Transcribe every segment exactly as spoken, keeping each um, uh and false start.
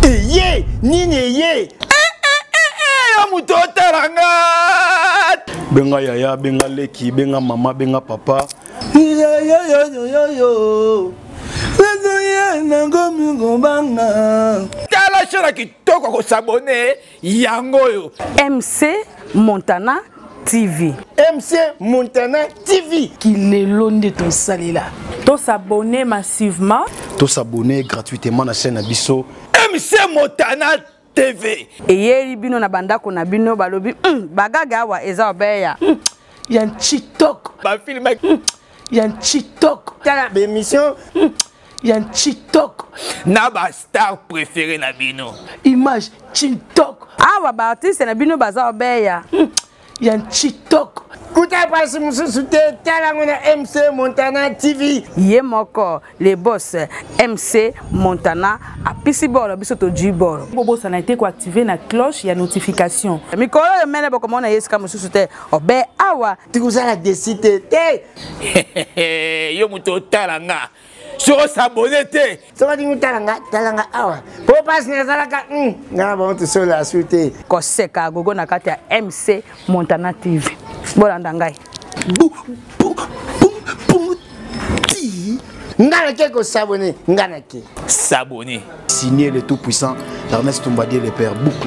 Eye, nini ye. Muto taranga. Benga yaya, benga leki, benga mama, benga papa. Yo yo yo yo yo yo. Tala shara kitoko ko s'abonner yango yo. M C Montana T V. M C Montana T V. Qui est l'onde ton salila. To s'abonner massivement. To s'abonner gratuitement à la chaîne Abisso. M C Montana T V. Et yeri bino na bandako na bino balobi bagaga wa eza obeya. Yan TikTok. Ba film. Yan TikTok. Tala émission. Yan TikTok. Na ba star préféré na bino. Image TikTok. Ah wa ba artiste na bino baza obeya. Yan TikTok. Kuta pasi mususu te tala ngona M C Montana T V. Yé moko les boss M C Montana a pisi bolo biso to du bolo. Bobo ça na été ko activer na cloche ya notification. Mikolo le mene boko mona yeska mususu te obe awa tikuzala décider te. Yo muto tala nga. So s'abonner te. So va dingu tala nga tala nga awa. Po pas na sala ka nga ba on so la suite. Ko seka gogo na kati ya M C Montana T V. Bolanda ngai. Bu bu bu ti. Ngana ke ko s'abonner, ngana ke. S'abonner. Signé le tout puissant Ernest Tombadier le père boucle.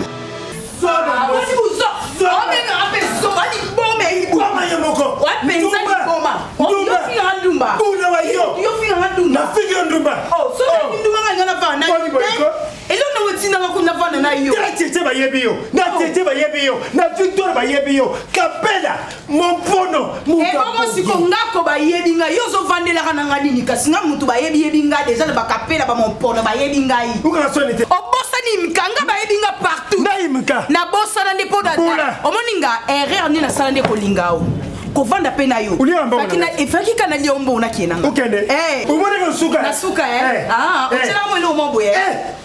Mon pono, mon et comment si qu'on a ko ba yebinga yo so vande la kananga nini kasinga mutu ba yebi yebinga déjà ba kapela ba mon pono ba yebinga yi. Où ka sonete? O bossa ni mkanga ba yebinga partout. Na imka. Na bossa na ndipo da. O moninga erreur ni na sala nde ko lingao. Ko vanda pena yo. Fakina efaki kana liombo na kinanga. Okende. Eh. O mona ko suka. Na suka eh. Ah, o tela mo lo mo boye. Eh.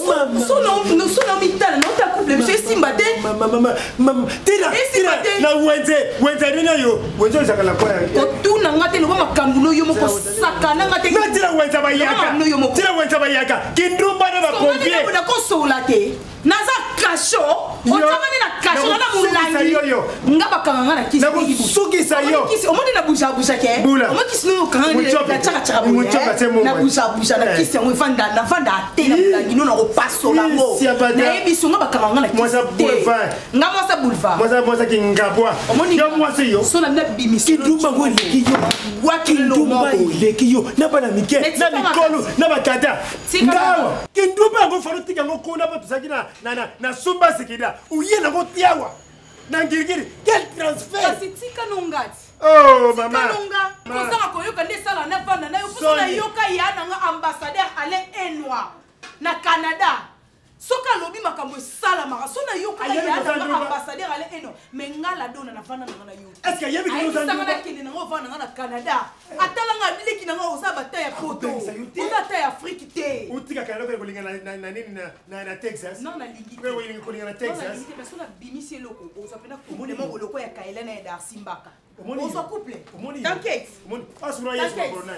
Son nom, nous sommes mittal, non ta couple, monsieur Simbate. Maman, maman, tira, tira. Na wenze, wenze ni na yo. Wenze zakala kwa. Otu na ngate no makambuno yo moko sakana ngate. Na tira wenze ba yaka. Tira wenze ba yaka. Kindumba na ba pompier. Na ko solate. Naza kasho. Otamani na kasho na mulangi. Ngaba kanga na kisi. Na busuki sa yo. Kisi omoni na buja buja ke. Omo kisi no kanga ni na chaka chaka buja. Na buja buja na kisi on vanda na vanda te na mulangi no na passo la mo. Na ebiso ngaba kanga na kisi. Moi ça boulevard. Ngaba ça boulevard. Moi ça moi ça ki ngabwa. Yo moi c'est yo. So na na bimisi. Kindumba ngo leki yo. Wakilo mo. Leki yo. Na bana mike. Na mikolo. Na bakata. Ngawa. Kindumba ngo falo tika ngo kona ba tusakina. Na na na sumba sikida uye na ngotiawa na ngirigiri quel transfert asitika nongati oh mama nonga kozanga koyoka nde sala na vanda na yo kusona yoka yana nga ambassadeur Alain Enoir na Canada soka lobi makambo sala mara sona yoka yana nga ambassadeur Alain Enoir mais ngala dona na vanda na yo est-ce que yebi ko zanga na kende na vanda na Canada atala nga bileki na nga oza bata ya poto oza ta ya Afrique te utika kana ko linga na na nini na na Texas non na ligi wewe wewe ko linga na Texas mais sona bimisi loko oza pena ko mone mo loko ya kaela na Dar Simbaka oza couple t'inquiète omoni asura yesu corona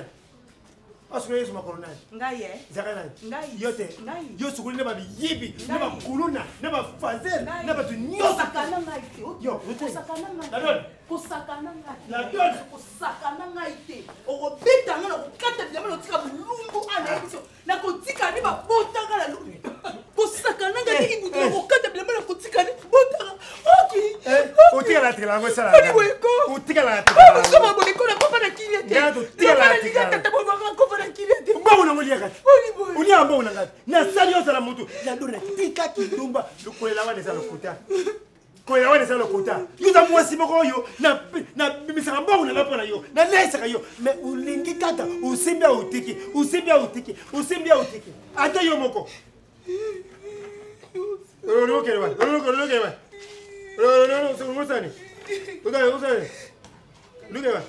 asura yesu corona ngai eh zakana ngai yote ngai yo sukuli ne ba yibi ne ba kuluna ne ba fazer ne ba tu nyosa sakana ngai te yo sakana ngai la donne ko sakana ngai la donne ko sakana ngai te o beta ngana ko kata bila melo tika bulumbu ana ebiso na ko tika ni ba botanga la lumbi ko sakana ngai ibu ko kata bila melo ko tika ni botanga okay o tika la tika la ngo sala o tika la tika la ko ma boy ko na ko pa na kilia te ya to tika la tika kata bo ba ko pa na kilia te ba una ngolia kati uni amba una ngati na sali yo sala mutu ya dona tika kidumba lukolela wane sala kuta kolela wane sala kuta yuza mwasi moko yo na na bimisaka mbangu na lapona yo na lesaka yo mais ulingi kata usimbia utiki usimbia utiki usimbia utiki ata yo moko Lolo ke wa lolo ke lolo ke wa lolo lolo so ngosani uga usani luke wa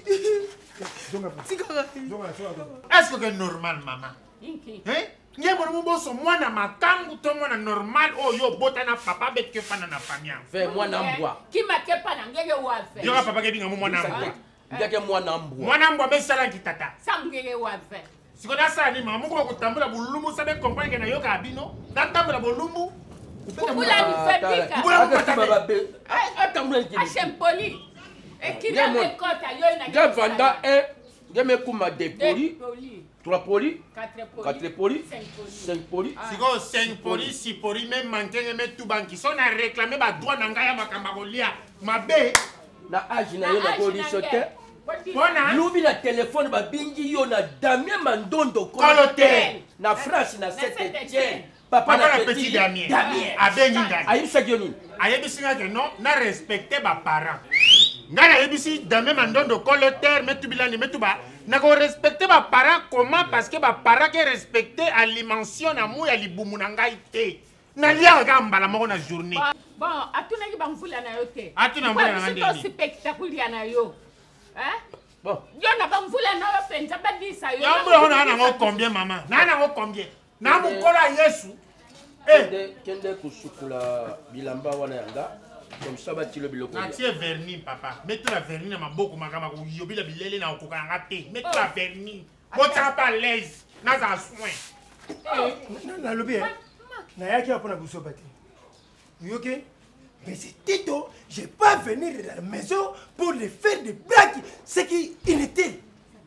est-ce que c'est normal maman hein ngebo mo boso mwana makangu to mwana normal oh yo botana papa bet ke pana na famille fait mwana mbwa ki make pana ngeke wa fait yo papa ke dinga mo mwana mbwa ngeke mwana mbwa mwana mbwa be sala kitata sam ngeke wa fait Si on a ça, ni maman, on va tambour la boulumbu, ça veut comprendre que na yoka abino. Na tambour la boulumbu. Vous l'avez fait pique. Vous l'avez fait Attends, Hachem poli. Et qui l'a fait quand à yo na vanda un, je me kuma des polis, poli. trois polis, Quatre poli. quatre polis, cinq polis. Si on cinq polis, six polis, même manquer, même tout banque. Si on a réclamé ma droit n'angaya ma kambagolia, ma bé. Na âge na yo na polis sauter. Bona. Loubi na téléphone ba bingi yo na Damien Mandondo Colotel. Na France na Saint-Étienne. Papa na petit Damien. Damien. Abengi ngani. Ayi sagioni. Ayebisi nga que non, na respecter ba parents. Nga na yebisi Damien Mandondo Colotel, metu bilani metu ba. Na ko respecter ba parents comment parce que ba parents qui respecter alimentation na mu ya libumu na ngai te. Na lia ga mbala moko na journée. Bon, atuna ki ba mvula na yo te. Atuna mvula na ngandi. C'est spectaculaire na yo. Hein? Bon. Yo na ba mvula na yo penza ba disa yo. Yo mbona ona na combien maman? Na na ngo combien? Na mukola Yesu. Eh, kende kusukula bilamba wana yanga. Comme ça bati le biloko. Na tie vernis papa. Mets la vernis na maboko makama ko yobila bilele na okoka ngate. Mets la vernis. Bota pas l'aise. Na za soin. Eh, na lobi. Na yaki apona buso bati. OK? Mais c'est Tito, je ne vais pas venir à la maison pour les faire des blagues, ce qui est inutile.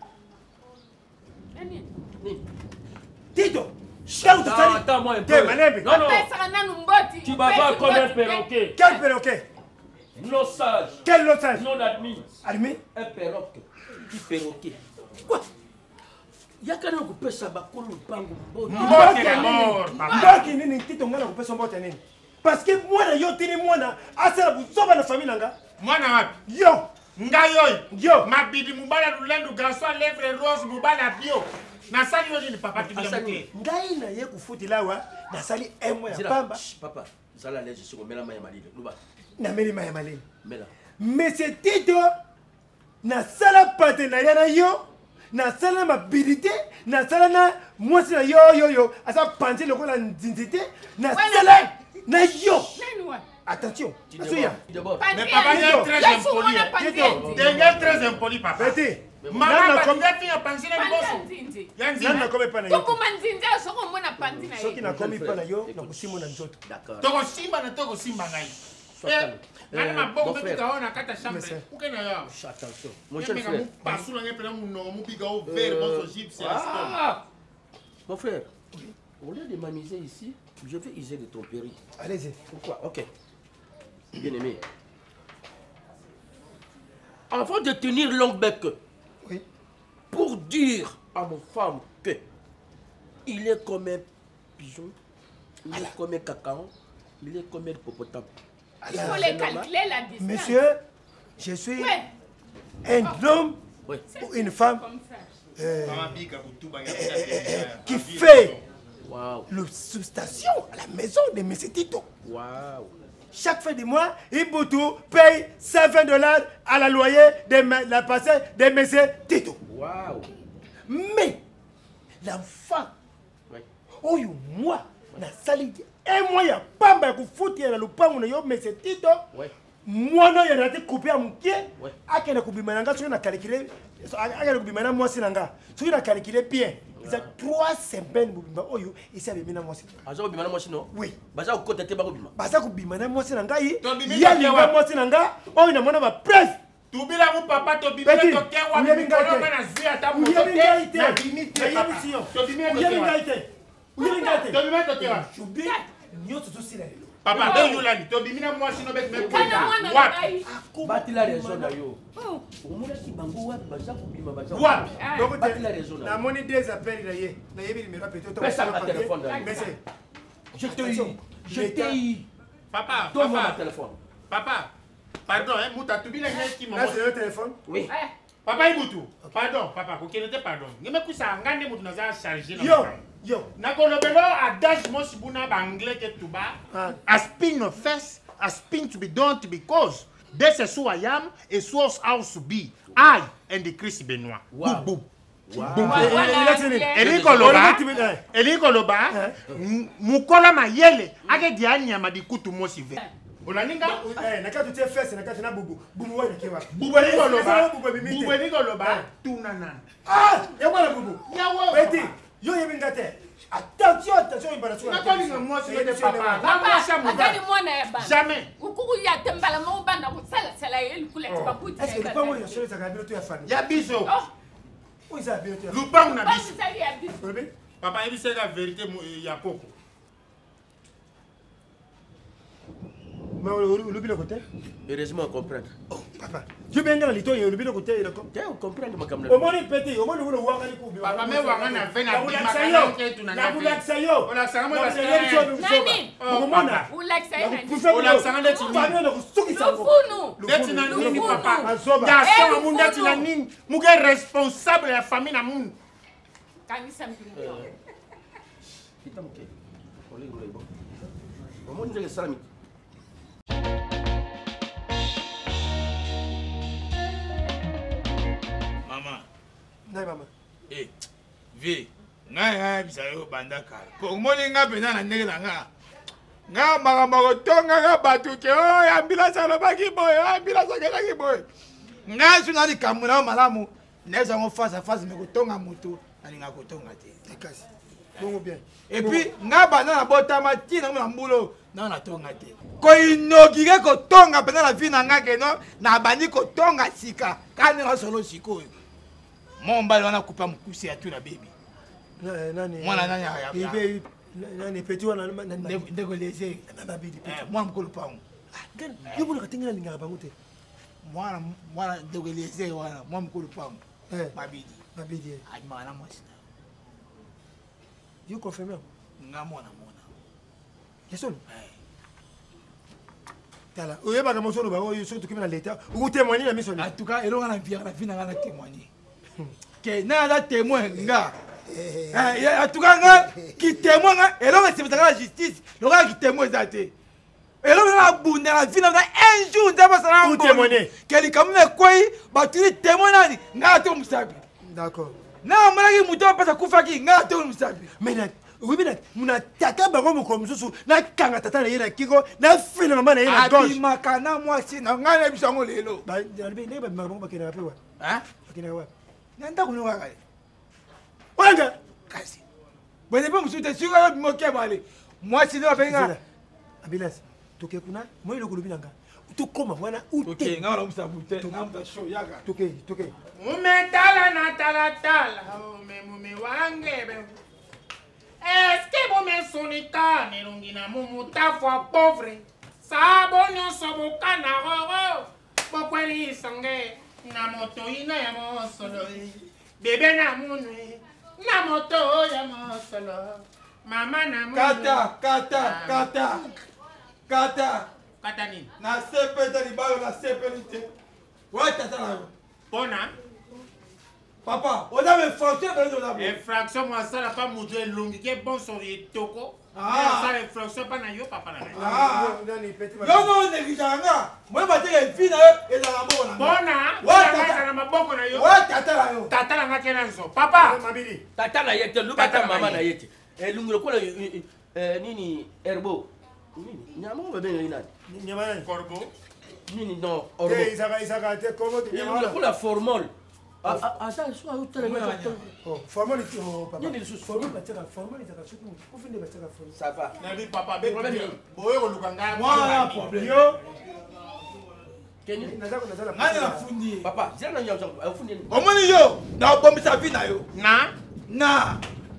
Tito, attends, attends, moi un peu. Non, non. Tu vas voir comme un perroquet. Quel perroquet? Non sage. Quel non sage? Non admis. Admis? Un perroquet. Du perroquet. Quoi? Yakana couper ça bakolo pango. Mbote la mort. Mbote nini Tito ngana couper son mbote nini? Parce que moi na yo tini moi na asala busoba na famille nanga. Moi na wapi? Yo. Nga yo. Yo. Mabidi mubala lulendu garçon lèvre rose mubala bio. Na sali yo ni papa tu bien muté. Ngai na ye kufuti lawa na sali un mois ya pamba. Papa, zala lèche sur mela maya malile. Luba. Na meli maya malile. Mela. Mais c'est Tito na sala partenariat na yo. Na sala mabilité, na sala na moi c'est yo yo yo. Asa penser le ko na nzindité, na sala na yo. Attention. Mais papa est très impoli. Tu es très impoli papa. Maman va dire que tu as pensé à l'impossible. Yanzi. Nana comme pas na yo. Toko manzinza soko mona pandi na yo. Soki na komi pa na yo, na kusimo na nzoto. D'accord. Toko simba na toko simba ngai. Eh, nana maboko pe ka ona kata chambre. Uke na yo. Attention. Mon cher frère. Pasu na ngepela mu no mu biga au vert mon gypse c'est la Mon frère, au lieu de m'amuser ici, je vais user de ton péri. Allez-y. Pourquoi? Ok. Bien aimé. Avant de tenir longue bec, oui, pour dire à mon femme que il est comme un pigeon, il est comme un cacao, il est comme un hippopotame. Il faut les calculer la distance. Monsieur, je suis ouais. un homme oui. ou une femme euh, qui fait wow. le substation à la maison de M. Tito. Wow. Chaque fin de mois, Ibutu paye cent vingt dollars à la loyer de la passée de M. Tito. Wow. Mais l'enfant, oui. oh moi, na sali un mois ya pamba ku fouti na lupango na yo M. Tito. Oui. Moi non, il a été coupé à mon pied. Oui. A qui a coupé maintenant, sur a calculé, a qui a coupé maintenant, moi c'est l'anga. Sur a calculé bien. Il y a trois semaines, oh yo, et ça avait mis dans moi c'est. Ah ça bimana moi non? Oui. Baza ko côté ba ko bima. Baza ko bimana moi c'est l'anga yi. Il y a les moi c'est l'anga. Oh il a mon ma preuve. Tubila mu papa to bimela to kewa mu kolo na zia ta mu to te na limite papa. To bimela to kewa. Où est l'engagé? To bimela to kewa. Choubi, nyoto to sila lelo. Papa, ben yolani, to bimina moi sino bet me Kana mwana wapi? Bati la raison na yo. Omona ki bango wapi baza ko bima baza. Wapi? Donc bati la raison na. Na moni des appels là yé. Na yebi numéro peut-être. Presse mon téléphone là. Mais c'est Je te dis. Je te dis. Papa, donne-moi mon papa. téléphone. Papa. Pardon, hein, Mouta tubila ngaki là maman. c'est le téléphone. Oui. Papa Ibutu. Pardon, papa, ko kenete pardon. Ngeme kusa ngande mutu naza charger na. Yo, yo. Nakolobelo adage mo sibuna ba anglais ke tuba. A spin no face, a spin to be done to be caused. This is who I am, is who I to be. I and the Chris Benoit. Wow. Boom, boom. Wow. Eliko loba, Eliko loba, mukola mayele, age dianya ma di kutu mo sive. Olaninga eh nakati tie fesse nakati na bubu bubu wana kiwa bubu ni koloba bubu bimite bubu ni koloba tunana ah ya wala bubu ya wo eti yo yebinga te attention attention ibara sura na kwani moi c'est de papa na moi ça mon gars moi na ba jamais ukuku ya tembala mo banda ko sala sala il kule ba puti est-ce que pas moi je ça kabilo to ya famille ya biso où ça bio to lubang na biso ya biso papa il c'est la vérité ya koko mais le bilo côté heureusement comprendre oh papa tu bien dans lito le bilo côté il est comme tu comprendre makam au moins petit au moins le wanga ni ko papa me wanga na vena bima ke tunana na kula sayo ola sanga na nani mona ula sayo ola sanga ndeti ni famille na kusuki sango funu ndeti na nini papa azoba ya sanga mu ndeti na nini muke responsable ya famille na mundu kanisa mbingo itamuke ole ngule bo omo ndenge salami Mama. Nai mama. Eh. Vi. Nga nga bisa yo banda kala. Po moni nga pena na ndenge na nga. Nga maga mago tonga nga batu ke o ambila sala baki boy, ambila sala ki boy. Nga suna ni kamuna malamu. Neza mo face à face me ko tonga mutu, ani nga ko tonga te. Ekasi. Bongo bien. Et puis nga bana na botama ti na mbulo na na tonga te. Ko inogire ko tonga pena la vie na nga ke no na bani ko tonga sika. Kani na solo siko. Mon bali wana kupa mkusi ya tu na baby. Nani? Mwana nani ya ya. Ibe nani petit wana nani? Ndeko leze. Baba bidi. Eh, mwana mkolo pangu. Gani? Yuko nakatinga linga bangu te. Mwana mwana ndeko leze wana mwana mkolo pangu. Eh, babidi. Babidi. Ai mwana mwasi. You confirm? Nga mwana mwana. Yeson. Eh. Tala. Oye ba kama solo ba oyo so tukimena leta. Uku témoigner na mission. En tout cas, elonga na via na fina na témoigner. Que na la témoin nga. Eh, en tout cas nga qui témoin nga elonga c'est la justice. Elonga qui témoin zate. Elonga na bunda na fina na un jour ndaba sala Ou témoigner. Que li kamuna koi ba tu témoin nani nga to musabi. D'accord. Na mala ki muto pasa kufaki nga to musabi. Mais oui mais muna taka bango mo comme susu na kanga tata na yena kiko na fina mama na yena gauche. Abi makana mwasi na nga na bisango lelo. Ba albi ne ba bango ba kena pewa. Hein? Kena wa. Nanda kunoka kale. Wanga. Kasi. Bwene pe musute suka moke bale. Mwasi ndo apenga. Abilas. Toke kuna moi lo kulubi nanga. Tukoma wana ute. Okay, nga wala musabute. Nga mta show yaga. Toke, toke. Mumetala na tala tala. Mume mume wange be. Est-ce que vous me sonika nelongina mumuta fois pauvre? Sabonyo soboka na roro. Pokweli sange na moto ina ya mosolo. Bebe na munwe na moto ya mosolo. Mama na munwe. Kata, kata, kata. Kata. Kata nini? Na sepe tali bayo na sepe nite. Wa tata na yo. Bona. Papa, on a une frontière dans le labo. Infraction moi ça la pas moudre longi ke bon so toko. Ah. Ça infraction pas na yo papa na. Ah. Nani petit. Yo no ne kijanga. Moi ba te vie na yo et dans la bona. Bona. Wa Tata tata na maboko na yo. Wa tata na yo. Tata na ngake na nzo. Papa. Mabidi. tata na yete luka ta mama na yete eh lungulo kola eh nini herbo nini nyama ngo bebe nani Nyama. Corbeau. nini no orbo Eh, isaka isaka te komo te lungulo nyama. kola formol ah ah ça soit utele Oh, formally oh papa. Nini lisusu? Formally bataka formally bataka suku. Ufinde bataka formally. ça va Na bi papa be Problème problème. ni. Boye ko lukanga. Moi problème. Yo, keni nazako nazala. Ngani na fundi. papa zira na nyamza afundi ni Omoni yo na bomisa vie na yo. Na. Na.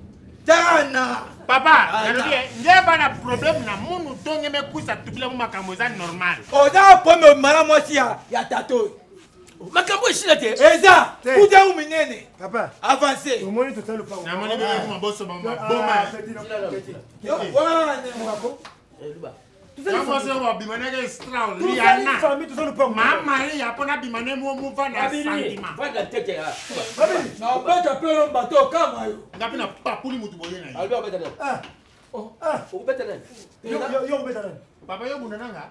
Tana. Papa, nge bana problème na munu tonge me kusa tubila mu makambo za normal. Oda pomme mala mwasi ya ya tato. makambo ishina te Eza, kuja uminene. Papa, Avancer. omoni to talo pa. Na moni be ko maboso ba Ah, boma. petit na petit. Yo, wana ne mwako. eh luba Na mo se wa bimane ke straw Tout ça, liana. famille to talo pa. Mama ri ya pona bimane mo mu va na abili sentiment. va da tete ah Mabidi. Na beta pelo bato kama yo. Ngapi na papuli mutu boye na. alba beta na Ah. Oh, ah. o beta na Yo yo yo beta nani? Papa yo muna nanga.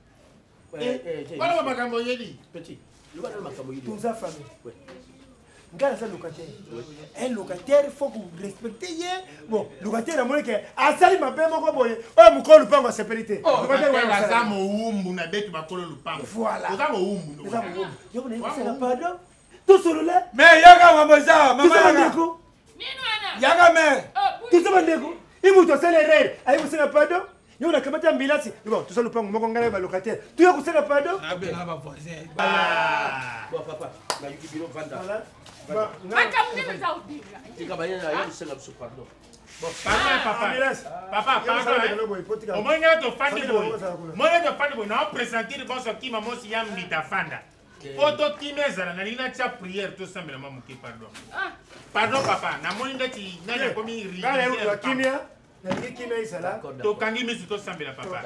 eh eh Wala makambo yedi. petit luba na makambo yidi Tunza famille. ouais ngana ça locataire un locataire il faut que vous respectez bon locataire na moni que asali mabe moko boye o mukolo lupango a sécurité locataire wa za mo umbu na betu bakolo lupango voilà za mo umbu za mo umbu yo na c'est la pardon tout solo là mais yaga mama za mama yaga nino ana yaga mais tout ça bandeko imu to sele rere ayi musina pardon yo na kamata mbilasi bon tout ça lupango moko ngana ba locataire tu yo kusena pardon abela ba voisin ah bon papa na yuki biro vanda voilà Papa, papa, au moins to fandi boy. Moi to fandi boy na présenter bon so ki mamo si yam mita fanda. Photo kimeza na nina cha prière to sambela mamu ki pardon. Pardon papa, na moni ndati na komi ri. Kale kimia, na kimia isala. To kangi misi to sambela papa.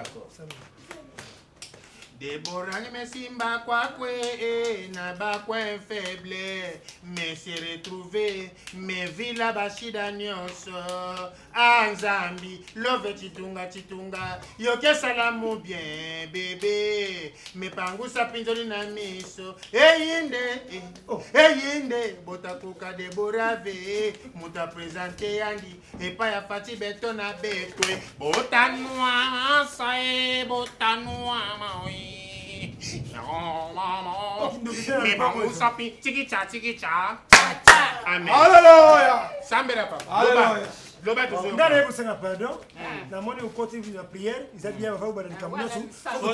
Deborah me simba kwa kwe na ba kwe faible me se retrouver me vila bashida nyonso anzambi love chitunga chitunga yoke salamu bien bébé me pangusa pinzoli na miso eyinde eyinde botakuka Deborah ve muta présenter yandi epa ya fati beto na betwe botanwa sae botanwa maui mais bon, ça pique, tiki cha, tiki cha, amen. Alléluia. Sambera papa. Alléluia. Loba tu so. Ndale kusenga pardon. Na moni au côté de la prière, ils ont bien va ba na kamunasu.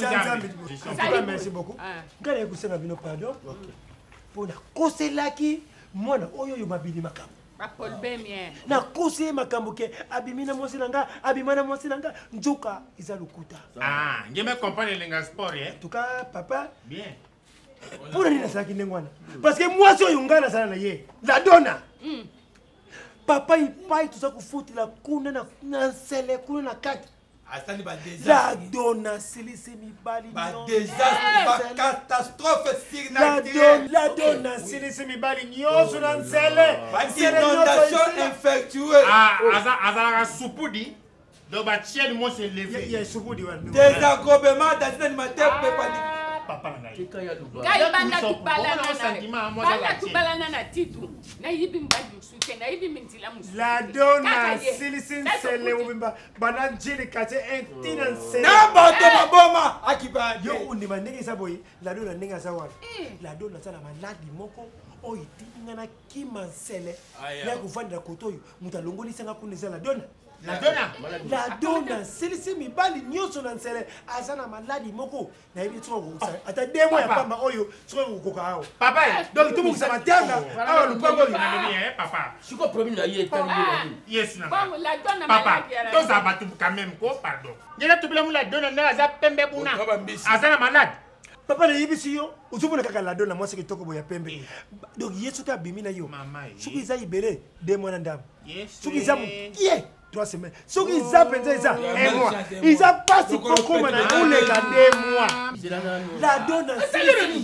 Merci beaucoup. Ndale kusenga bino pardon. Pona koselaki mwana oyo yo mabili makambo. Paul Bemien. Na kose makambo ke abimina mosi nanga, abimana mosi nanga, njuka izalukuta. Ah, ngeme comprendre lenga sport eh. En tout cas papa, bien. Pour nini nasaki ndengwana? Parce que moi so yungana sana na ye. La dona. Mm. Papa il paye tout ça ku futi la kuna na na sele kuna na kaki. Asani ba désastre. La dona silisi mi bali. Ba désastre, ba catastrophe sur la dona. La dona silisi mi bali nyoso na nsele. Ba inondation infectueuse. Ah, aza aza la soupudi. Donc ba tiel mo se lever. Il y a soupudi wa. Désagobement dans animateur pépanique. Papa ngai. Ngai banda tubalana. Banda tubalana na titu. Na yibi mbadi usute, na yibi mintila musu. La dona silisi nsele ubimba. Bana jili kate entina nsele. Na bato maboma akiba. Yo undima ndenge saboyi. La dona ndenge sawa. La dona sana maladi moko. Oyi tingana kima nsele. Ya kuvanda kotoyo. Mutalongoli senga kunisa la dona. La dona. La dona silisi mi bali nyoso na nsele. Azana maladi moko. Na hivi tuwa kukusa. Ata demo ya pamba oyo. Tuwa kukuka hao. Papa. Donc tumu kusama tianga. Awa lupango yu. Eh papa. Siko problème na ye tani ye. Yes na. Bon la dona papa. Tous abatu quand même ko pardon. Ngela tubila mu la dona na za pembe buna. Azana malade. Papa na yibisi yo. Uzubuna kaka la dona mwasi kitoko boya pembe. Donc yesu ka bimina yo. Suki iza ibele demo na ndamu. Suki iza mu. Yeah. Trois semaines. Ce qu'ils appellent ça, un mois. Ils ont pas si peu comme on a eu les deux mois. La donne, c'est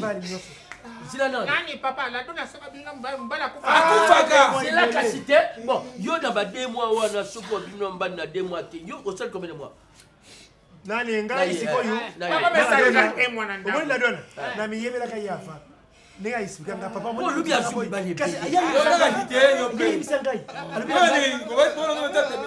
le Nani papa, la donne, c'est pas bien, mbala kufa. Akufa, c'est la cacité. Bon, yo dans deux mois ou na soko bino mbana deux mois te. Yo au seul combien de mois? Nani ngai siko yo. Papa message un mois nanda. Comment la donne? Na miyebe la kayafa. Nega expliquer nga papa mo lubi azumi bali pe. Ya yo la qualité yo pe. Ngi bisangai. Alubi ngi ko wait pour no tete.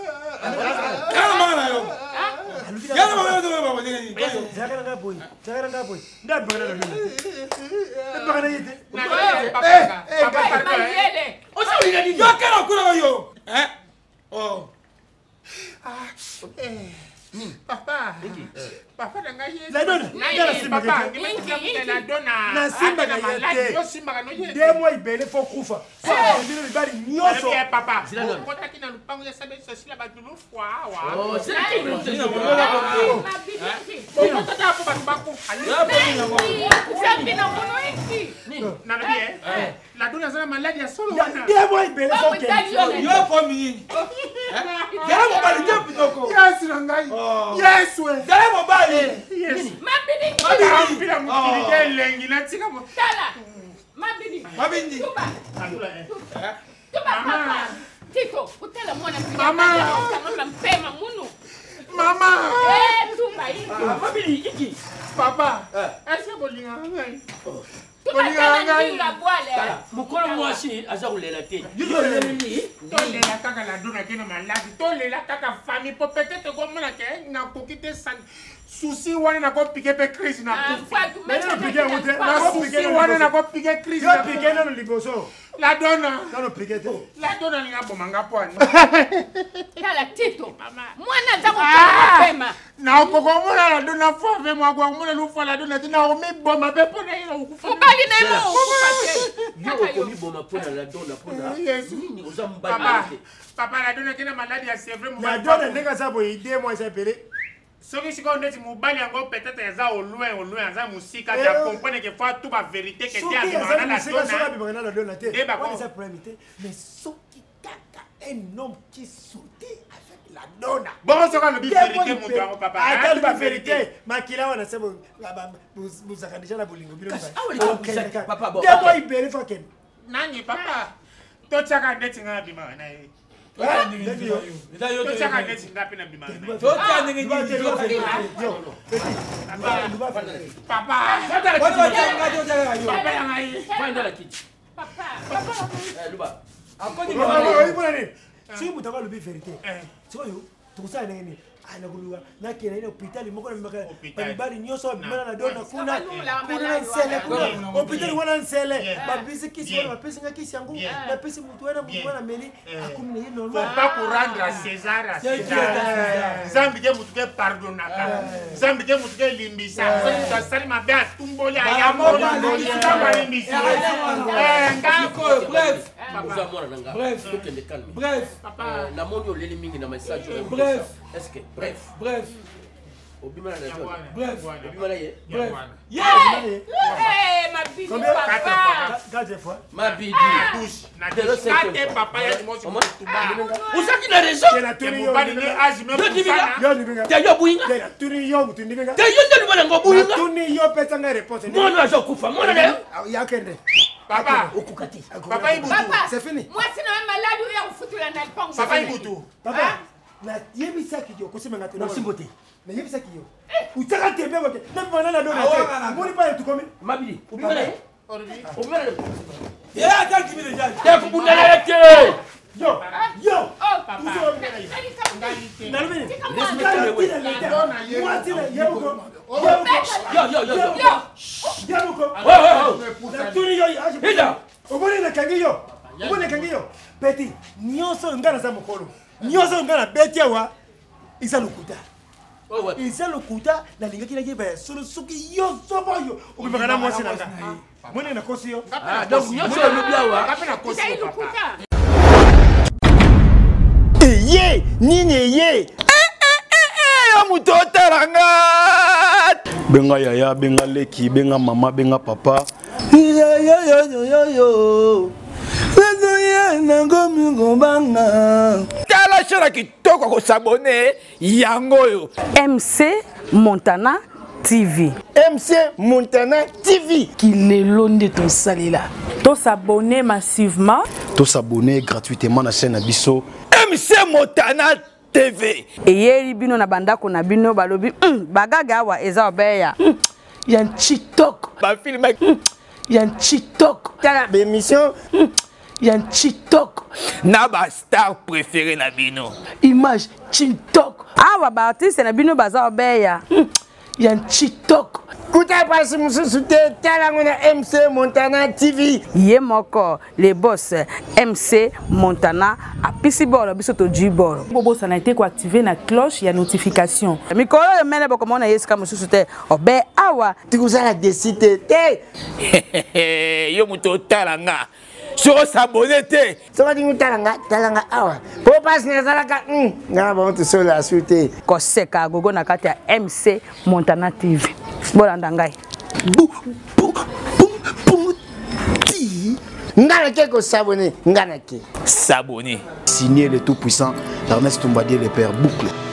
Kana mangana yo. Yana mangana to baba ngi. Zakana nga boy. Zakana nga boy. Nda bagana la luna. Nda bagana yete. Papa. Papa pardon. O sa wi ni. Yo kana kula yo. Eh? Oh. Ah. Eh. Papa. Papa nanga ye. La dona. Nanga simba papa. Ngi la dona. Na simba ga yete. Yo simba ga no ye. Deux mois ibele fo kufa. Fo ndilo libali nyoso. Eh papa. Kota kina lupango ya sabe so sila batulu fwa wa. Oh, c'est qui le tenu. Ma bibi. Ko tata ko batubako. Zambi na mono iki. Na bien. La dona zana maladi ya solo wana. Deux mois ibele fo ke. Yo komi. Gara mo bali tempo toko. Yes ngai. Yes we. Gara mo bali. Yes. Mabidi. Mabidi mpira mkili lengi na tika mo. Tala. Mabidi. Mabidi. Tuba. Alula eh. Tuba papa. Tito, utela mwana pia. Mama. Kama mpema munu. Mama. Eh, tuba hii. Mabidi iki. Papa. Eh. Ese bolinga ngai. mokolo mwasi aza kolela te tolela kaka la dona kino maladi tolela kaka famille po peut-être komona ke nakoki te souci wana nakopike mpe crise na souci wana nakopike crise nano liboso la dona nano pike te la dona ninga bomanga pwani tala tito mwana aza kopema na okokomona la dona fo ave mwako komona lufa la dona tina omiboma mpe mpona ye okufa obali na mo yo okomiboma mpona la dona mpona nini oza mbali te papa la dona kina maladi ya sevre la dona ndenge aza boye ide moi esapele soki sikoyo ndeti mobali yango peut-être eza au loin au loin aza mosika te akomprendre ke fois tout bavérité ke te abimaka na la dona te eza problème te mais soki kaka un homme qui sautait avec la dona bongo soki alobi vérité moto yango papa alobi bavérité makila wana se bozaka deja na bolingo bino demo ibele fakende nani papa totiaka ndeti nga abimaka na ye totiaka ndeti nga mpe na bimaka na ye soki moto ako alobi vérité sikoyo tokosala ndenge nini nakoluka nakenda ine hôpital moko namibaka bamibali nyonso babimana na dona kuna kuna na nsele kuna hôpital wana nsele bapesi kisi wana bapesi nga kisi yango napesi motu wana motu wana meli akomi na ye normal pas kurendre à César à César zambi ke motu ke pardonnaka zambi ke motu ke limbisa soki asali mabe atumboli ayamolimbisa bref oza mwana na nga tokende calme bref namoni oleli mingi na message bref est-ce que bref bref obimana na jo bref obimana ye bref eh ma bidi papa quatre fois ma bidi touche na te papa ya mosi tuba usaki na raison na tuni yo bali ni âge même yo ni te yo buinga na tuni yo mutu ndinga te yo ndio bana ngo buinga tuni yo pesa nga réponse mwana azo kufa mwana leo ya kende papa okukati papa ibutu c'est fini moi sina malade ya kufutula na lipango papa ibutu papa na yebisaki yo kosemanga te na simbote na yebisaki yo utaka tembe kote na bana na dona te moni pa tu komi mabidi obimana ye obimana ye ya ta kimi deja te kubunala te yo yo oh papa na lumi yo yo yo yo yabuko yo na tuni yo ida obone na kangi yo obone kangi yo petit nyonso ngana za mokolo nyonso ngana beti awa isa lokuta isa lokuta na lingaki na yeba solo suki yo sobo yo obimaka na mwasi na nga mwene na kosi yo ah donc nyonso lobi awa kape na kosi papa ye nini ye eh eh eh yo muto taranga benga yaya benga leki benga mama benga papa yo yo yo yo yo tala shara kitoko ko s'abonner yango yo M C Montana T V. M C Montana T V. Kilelo nde to salela. To s'abonner massivement. To s'abonner gratuitement na chaîne Abisso M C Montana T V. Eyeri bino na bandako na bino balobi bagaga wa eza obeya. Yan TikTok. Ba film yan TikTok. Tala émission. Yan TikTok. Na ba star préféré na bino. Image TikTok. Awa ba artiste na bino baza obeya. Yan TikTok. Kuta pasi mususu te tala ngona M C Montana T V. Ye moko les boss M C Montana a pisi bolo biso to jibolo. Bobo ça na été ko activer na cloche ya notification. Mikolo le mene boko mona yeska mususu te obe awa tikuzala desite te. Yo muto talanga. Soko s'abonner te. Soko dingu talanga talanga awa. Po pas ne zalaka mm na bon to so la suite. Ko seka gogo na kati ya M C Montana T V. Bolanda ngai. Bu bu bu bu ti. Ngana ke ko s'abonner, ngana ke. S'abonner. Signé le tout puissant Ernest Tombadier le père Boucle.